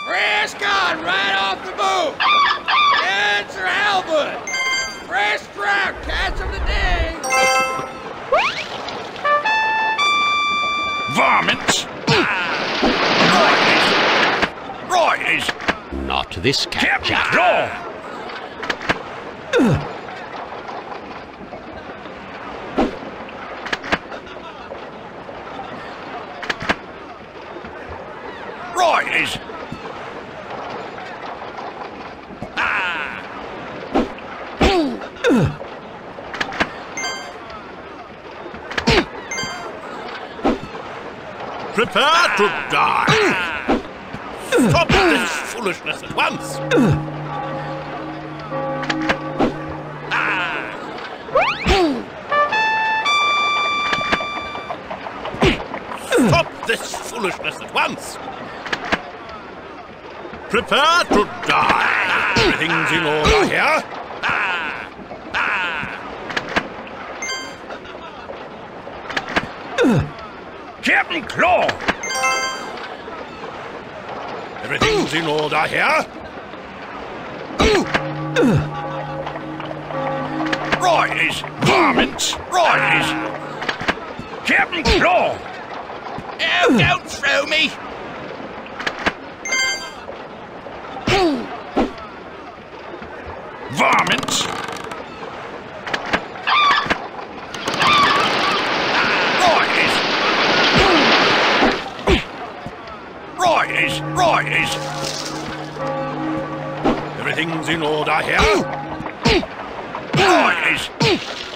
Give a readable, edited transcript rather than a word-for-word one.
Fresh cod right off the boat. And Sir Halbert. Fresh trout, catch of the day. Varmints. Righties. Not this cat, Captain Jack. Claw. Righties. Prepare to die! Stop this foolishness at once! Stop this foolishness at once! Prepare to die! Everything's in order here. Captain Claw! Everything's in order here. Righties, varmints, righties. Captain Claw! Oh, don't throw me. Varmints. Righties. Everything's in order here. Righties.